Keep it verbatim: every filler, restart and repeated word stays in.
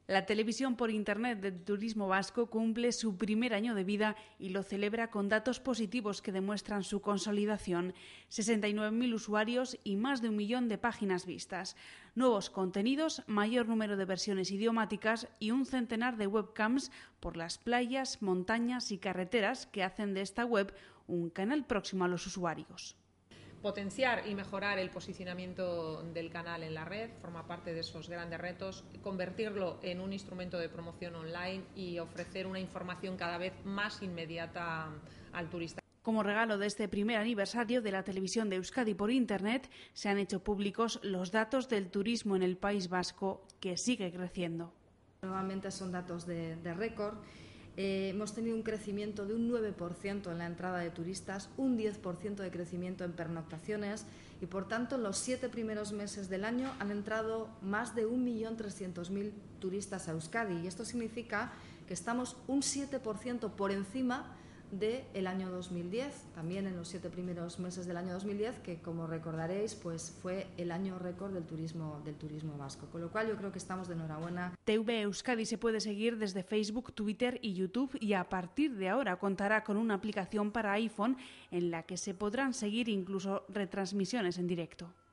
La televisión por Internet del turismo vasco cumple su primer año de vida y lo celebra con datos positivos que demuestran su consolidación. sesenta y nueve mil usuarios y más de un millón de páginas vistas. Nuevos contenidos, mayor número de versiones idiomáticas y un centenar de webcams por las playas, montañas y carreteras que hacen de esta web un canal próximo a los usuarios. Potenciar y mejorar el posicionamiento del canal en la red forma parte de esos grandes retos, convertirlo en un instrumento de promoción online y ofrecer una información cada vez más inmediata al turista. Como regalo de este primer aniversario de la televisión de Euskadi por Internet, se han hecho públicos los datos del turismo en el País Vasco, que sigue creciendo. Nuevamente son datos de, de récord. Eh, hemos tenido un crecimiento de un nueve por ciento en la entrada de turistas, un diez por ciento de crecimiento en pernoctaciones y, por tanto, en los siete primeros meses del año han entrado más de un millón trescientos mil turistas a Euskadi y esto significa que estamos un siete por ciento por encima del año dos mil diez, también en los siete primeros meses del año dos mil diez, que como recordaréis pues fue el año récord del turismo, del turismo vasco, con lo cual yo creo que estamos de enhorabuena. T V Euskadi se puede seguir desde Facebook, Twitter y YouTube y a partir de ahora contará con una aplicación para iPhone en la que se podrán seguir incluso retransmisiones en directo.